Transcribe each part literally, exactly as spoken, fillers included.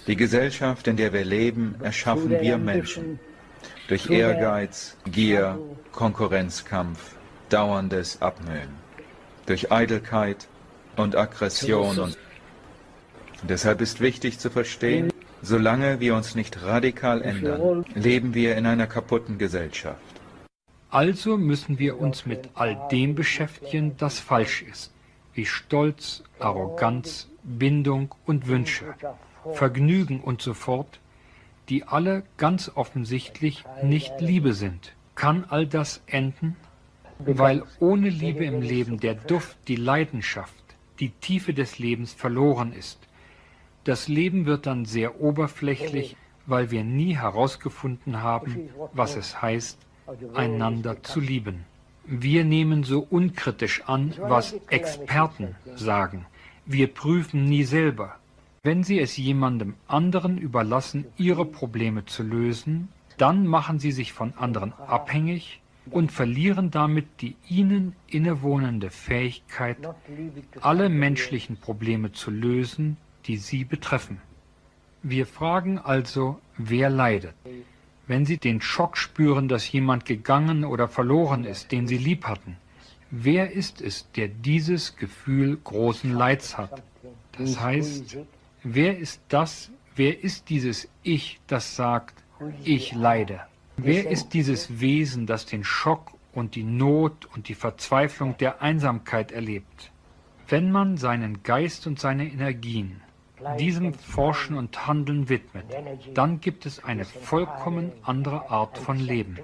Die Gesellschaft, in der wir leben, erschaffen wir Menschen. Durch Ehrgeiz, Gier, Konkurrenzkampf, dauerndes Abmühen. Durch Eitelkeit und Aggression. Und deshalb ist wichtig zu verstehen, solange wir uns nicht radikal ändern, leben wir in einer kaputten Gesellschaft. Also müssen wir uns mit all dem beschäftigen, das falsch ist, wie Stolz, Arroganz, Bindung und Wünsche, Vergnügen und so fort, die alle ganz offensichtlich nicht Liebe sind. Kann all das enden? Weil ohne Liebe im Leben der Duft, die Leidenschaft, die Tiefe des Lebens verloren ist. Das Leben wird dann sehr oberflächlich, weil wir nie herausgefunden haben, was es heißt, einander zu lieben. Wir nehmen so unkritisch an, was Experten sagen. Wir prüfen nie selber. Wenn Sie es jemandem anderen überlassen, Ihre Probleme zu lösen, dann machen Sie sich von anderen abhängig und verlieren damit die Ihnen innewohnende Fähigkeit, alle menschlichen Probleme zu lösen, die Sie betreffen. Wir fragen also, wer leidet? Wenn Sie den Schock spüren, dass jemand gegangen oder verloren ist, den Sie lieb hatten, wer ist es, der dieses Gefühl großen Leids hat? Das heißt, wer ist das, wer ist dieses Ich, das sagt, ich leide? Wer ist dieses Wesen, das den Schock und die Not und die Verzweiflung der Einsamkeit erlebt? Wenn man seinen Geist und seine Energien diesem Forschen und Handeln widmet, dann gibt es eine vollkommen andere Art von Leben.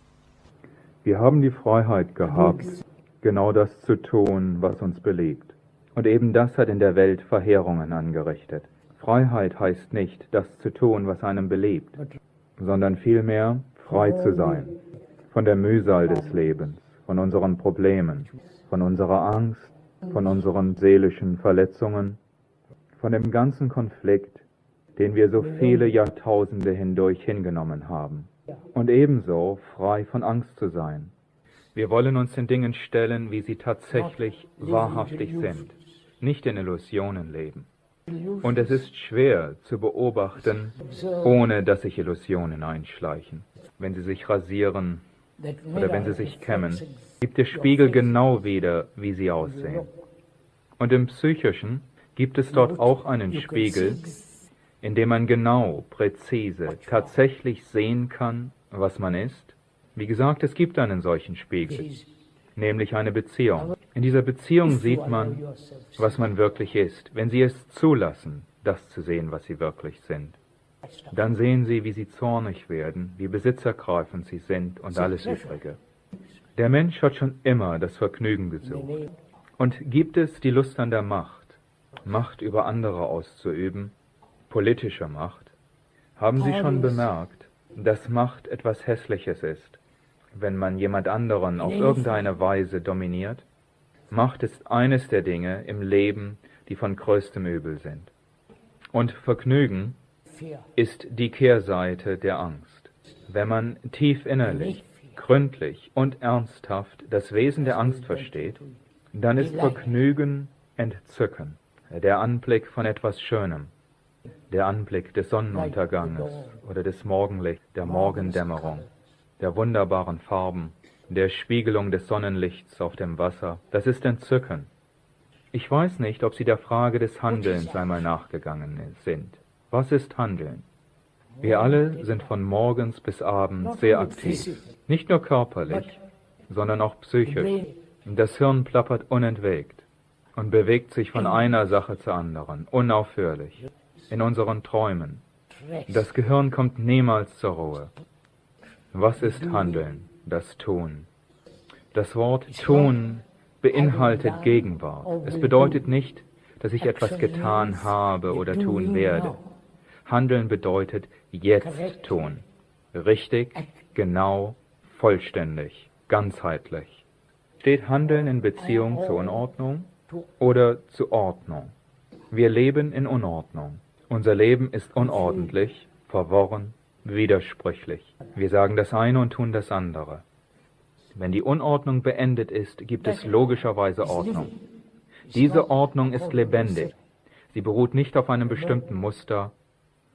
Wir haben die Freiheit gehabt, genau das zu tun, was uns beliebt. Und eben das hat in der Welt Verheerungen angerichtet. Freiheit heißt nicht, das zu tun, was einem beliebt, sondern vielmehr frei zu sein von der Mühsal des Lebens, von unseren Problemen, von unserer Angst, von unseren seelischen Verletzungen, von dem ganzen Konflikt, den wir so viele Jahrtausende hindurch hingenommen haben. Und ebenso frei von Angst zu sein. Wir wollen uns den Dingen stellen, wie sie tatsächlich wahrhaftig sind, nicht in Illusionen leben. Und es ist schwer zu beobachten, ohne dass sich Illusionen einschleichen. Wenn Sie sich rasieren oder wenn Sie sich kämmen, gibt der Spiegel genau wieder, wie Sie aussehen. Und im Psychischen gibt es dort auch einen Spiegel, in dem man genau, präzise, tatsächlich sehen kann, was man ist. Wie gesagt, es gibt einen solchen Spiegel, nämlich eine Beziehung. In dieser Beziehung sieht man, was man wirklich ist, wenn Sie es zulassen, das zu sehen, was Sie wirklich sind. Dann sehen Sie, wie Sie zornig werden, wie besitzergreifend Sie sind und alles Übrige. Der Mensch hat schon immer das Vergnügen gesucht. Und gibt es die Lust an der Macht, Macht über andere auszuüben, politische Macht, haben Sie schon bemerkt, dass Macht etwas Hässliches ist, wenn man jemand anderen auf irgendeine Weise dominiert? Macht ist eines der Dinge im Leben, die von größtem Übel sind. Und Vergnügen ist die Kehrseite der Angst. Wenn man tief innerlich, gründlich und ernsthaft das Wesen der Angst versteht, dann ist Vergnügen Entzücken. Der Anblick von etwas Schönem, der Anblick des Sonnenunterganges oder des Morgenlichts, der Morgendämmerung, der wunderbaren Farben, der Spiegelung des Sonnenlichts auf dem Wasser, das ist Entzücken. Ich weiß nicht, ob Sie der Frage des Handelns einmal nachgegangen sind. Was ist Handeln? Wir alle sind von morgens bis abends sehr aktiv, nicht nur körperlich, sondern auch psychisch. Das Hirn plappert unentwegt und bewegt sich von einer Sache zur anderen, unaufhörlich, in unseren Träumen. Das Gehirn kommt niemals zur Ruhe. Was ist Handeln? Das Tun. Das Wort Tun beinhaltet Gegenwart. Es bedeutet nicht, dass ich etwas getan habe oder tun werde. Handeln bedeutet jetzt tun. Richtig, genau, vollständig, ganzheitlich. Steht Handeln in Beziehung zur Unordnung oder zur Ordnung? Wir leben in Unordnung. Unser Leben ist unordentlich, verworren, widersprüchlich. Wir sagen das eine und tun das andere. Wenn die Unordnung beendet ist, gibt es logischerweise Ordnung. Diese Ordnung ist lebendig. Sie beruht nicht auf einem bestimmten Muster,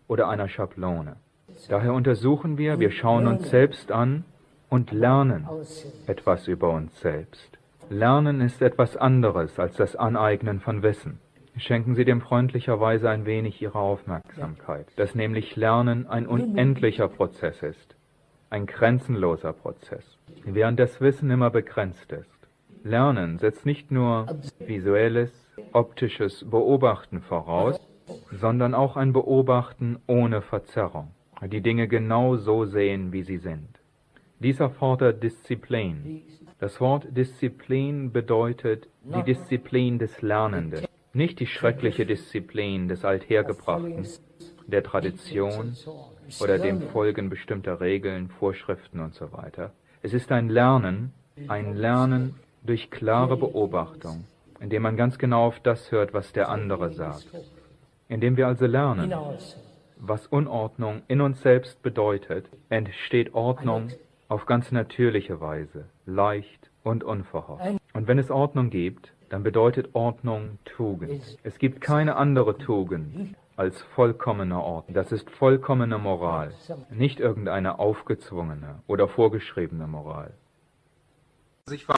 oder einer Schablone. Daher untersuchen wir, wir schauen uns selbst an und lernen etwas über uns selbst. Lernen ist etwas anderes als das Aneignen von Wissen. Schenken Sie dem freundlicherweise ein wenig Ihre Aufmerksamkeit, dass nämlich Lernen ein unendlicher Prozess ist, ein grenzenloser Prozess, während das Wissen immer begrenzt ist. Lernen setzt nicht nur visuelles, optisches Beobachten voraus, sondern auch ein Beobachten ohne Verzerrung, die Dinge genau so sehen, wie sie sind. Dies erfordert Disziplin. Das Wort Disziplin bedeutet die Disziplin des Lernenden, nicht die schreckliche Disziplin des Althergebrachten, der Tradition oder dem Folgen bestimmter Regeln, Vorschriften und so weiter. Es ist ein Lernen, ein Lernen durch klare Beobachtung, indem man ganz genau auf das hört, was der andere sagt. Indem wir also lernen, was Unordnung in uns selbst bedeutet, entsteht Ordnung auf ganz natürliche Weise, leicht und unverhofft. Und wenn es Ordnung gibt, dann bedeutet Ordnung Tugend. Es gibt keine andere Tugend als vollkommene Ordnung. Das ist vollkommene Moral, nicht irgendeine aufgezwungene oder vorgeschriebene Moral. Ich war